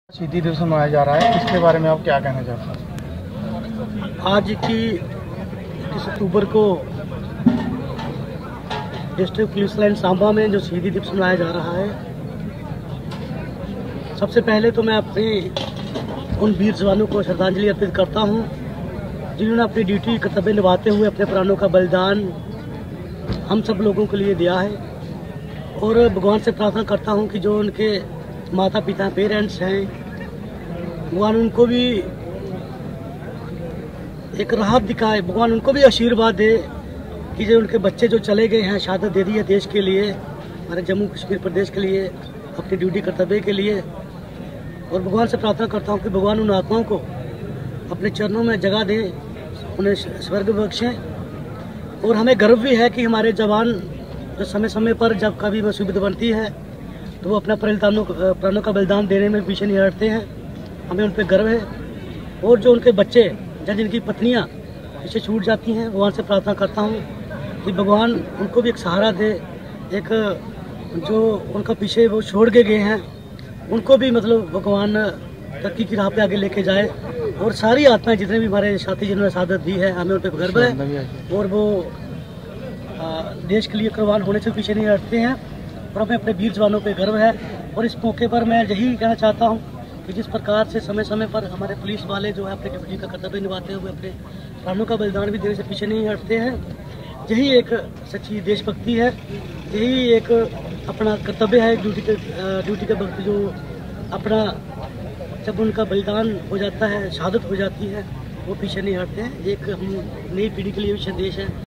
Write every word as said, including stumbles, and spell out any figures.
शहीदी दिवस मनाया जा रहा है, इसके बारे में आप क्या कहना चाहते हैं? आज की इक्कीस अक्टूबर को डिस्ट्रिक्ट पुलिस लाइन सांबा में जो शहीदी दिवस मनाया जा रहा है, सबसे पहले तो मैं अपने उन वीर जवानों को श्रद्धांजलि अर्पित करता हूं जिन्होंने अपनी ड्यूटी कर्तव्य निभाते हुए अपने प्राणों का बलिदान हम सब लोगों के लिए दिया है। और भगवान से प्रार्थना करता हूं कि जो उनके माता पिता पेरेंट्स हैं, भगवान उनको भी एक राहत दिखाए, भगवान उनको भी आशीर्वाद दे कि जो उनके बच्चे जो चले गए हैं, शहादत दे दी है देश के लिए, हमारे जम्मू कश्मीर प्रदेश के लिए, अपनी ड्यूटी कर्तव्य के लिए। और भगवान से प्रार्थना करता हूं कि भगवान उन आत्माओं को अपने चरणों में जगह दें, उन्हें स्वर्ग बख्शें। और हमें गर्व भी है कि हमारे जवान जो समय समय पर जब कभी मुसीबत बनती है तो वो अपना प्राणों प्राणों का बलिदान देने में पीछे नहीं हटते हैं, हमें उन पर गर्व है। और जो उनके बच्चे या जिनकी पत्नियां पीछे छूट जाती हैं, भगवान से प्रार्थना करता हूं कि भगवान उनको भी एक सहारा दे, एक जो उनका पीछे वो छोड़ के गए हैं उनको भी मतलब भगवान तरक्की की राह पे आगे लेके जाए। और सारी आत्माएं जितने भी हमारे साथी जिन्होंने शहादत दी है, हमें उन पर गर्व है और वो देश के लिए कुर्बान होने से पीछे नहीं हटते हैं और हमें अपने वीर जवानों पे गर्व है। और इस मौके पर मैं यही कहना चाहता हूं कि जिस प्रकार से समय समय पर हमारे पुलिस वाले जो है अपने ड्यूटी का कर्तव्य निभाते हुए अपने प्राणों का बलिदान भी देने से पीछे नहीं हटते हैं, यही एक सच्ची देशभक्ति है, यही एक अपना कर्तव्य है। ड्यूटी के ड्यूटी के वक्त जो अपना जब उनका बलिदान हो जाता है, शहादत हो जाती है, वो पीछे नहीं हटते हैं। एक हम नई पीढ़ी के लिए भी संदेश है।